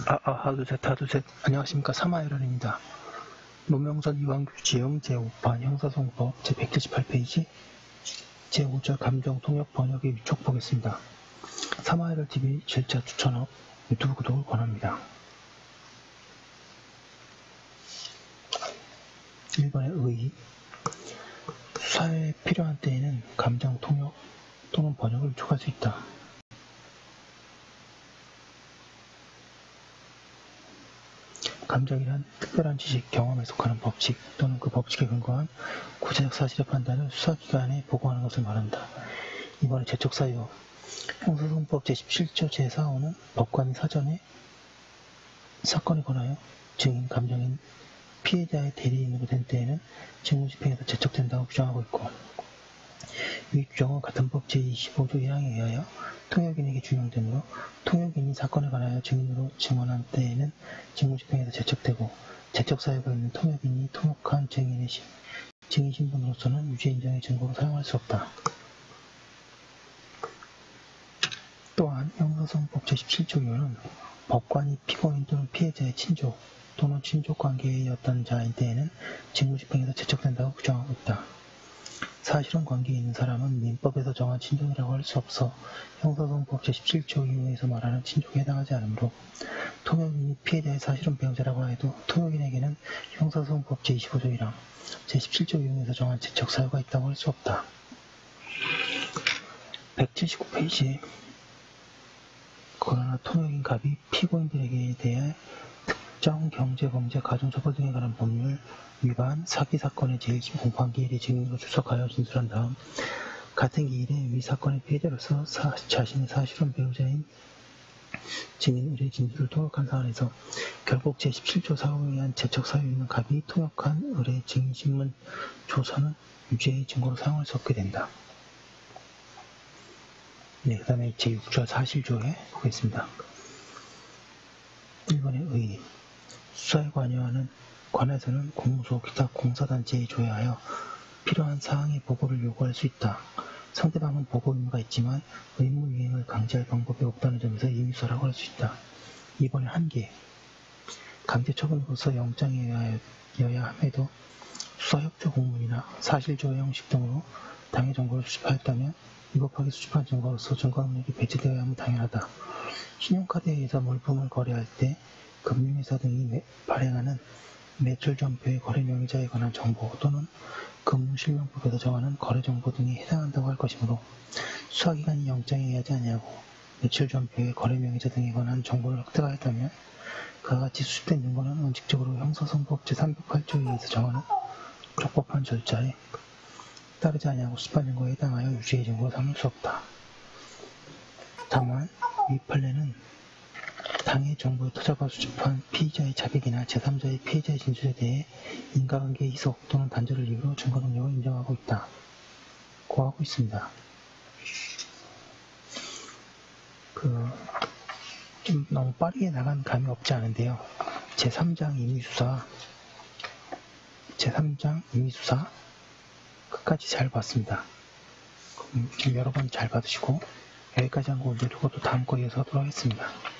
하두셋. 안녕하십니까. 사마이런입니다. 노명선 이완규 지음 제5판 형사소송법 제178페이지 제5절 감정통역 번역의 위촉 보겠습니다. 사마이런 TV 실자 추천업 유튜브 구독을 권합니다. 1번의 의. 수사에 필요한 때에는 감정통역 또는 번역을 위촉할 수 있다. 감정이란 특별한 지식, 경험에 속하는 법칙 또는 그 법칙에 근거한 구체적 사실의 판단을 수사기관에 보고하는 것을 말한다. 이번에 재촉사유. 형사소송법 제17조 제4호는 법관이 사전에 사건에 관하여 증인, 감정인, 피해자의 대리인으로 된 때에는 직무집행에서 재촉된다고 규정하고 있고, 이 규정은 같은 법 제25조 1항에 의하여 통역인에게 준용되므로 통역인이 사건에 관하여 증인으로 증언한 때에는 직무집행에서 재촉되고, 재촉사유가 있는 통역인이 통역한 증인의 증인 신분으로서는 유죄 인정의 증거로 사용할 수 없다. 또한 형사소송법 제17조 2호는 법관이 피고인 또는 피해자의 친족 또는 친족관계였던 자인 때에는 직무집행에서 재촉된다고 규정하고 있다. 사실혼 관계에 있는 사람은 민법에서 정한 친족이라고 할 수 없어 형사소송법 제17조 2호에서 말하는 친족에 해당하지 않으므로 통역인이 피해자의 사실혼 배우자라고 해도 통역인에게는 형사소송법 제25조 1항, 제17조 2호에서 정한 재촉사유가 있다고 할 수 없다. 179페이지. 그러나 통역인 갑이 피고인들에게 대해 특정 경제, 범죄, 가정처벌 등에 관한 법률 위반, 사기 사건의 제일심 공판기일에 증인으로 출석하여 진술한 다음 같은 기일에 위 사건의 피해자로서 자신의 사실혼 배우자인 증인 의뢰 진술을 통역한 사안에서 결국 제17조 4호에 의한 재촉사유 있는 갑이 통역한 의뢰 증인 신문 조서는 유죄의 증거로 사용할 수 없게 된다. 네, 그 다음에 제6조 사실조에 보겠습니다. 1번의 의. 수사에 관해서는 공무소 기타 공사단체에 조회하여 필요한 사항의 보고를 요구할 수 있다. 상대방은 보고 의무가 있지만 의무 이행을 강제할 방법이 없다는 점에서 임의수사라고 할 수 있다. 2번의 한계. 강제처분으로서 영장에 의하여야 함에도 수사협조 공문이나 사실조회 형식 등으로 당해 정보를 수집하였다면 위법하게 수집한 증거로서 증거능력이 배치되어야 함은 당연하다. 신용카드에서 물품을 거래할 때 금융회사 등이 발행하는 매출전표의 거래명의자에 관한 정보 또는 금융실명법에서 정하는 거래정보 등이 해당한다고 할 것이므로 수사기관이 영장에 의하지 아니하고 매출전표의 거래명의자 등에 관한 정보를 획득하였다면 그와 같이 수집된 증거는 원칙적으로 형사소송법 제308조에 의해서 정하는 적법한 절차에 따르지 아니하고 수집한 증거에 해당하여 유죄의 증거로 삼을 수 없다. 다만 위 판례는 당해 정보의 토자가 수집한 피의자의 자백이나 제3자의 피해자의 진술에 대해 인과관계의 희석 또는 단절을 이유로 증거 능력을 인정하고 있다. 고하고 있습니다. 좀 너무 빠르게 나간 감이 없지 않은데요. 제3장 임의수사 끝까지 잘 봤습니다. 여러 번 잘 받으시고 여기까지 한 거 올려두고 또 다음 거 이어서 하도록 하겠습니다.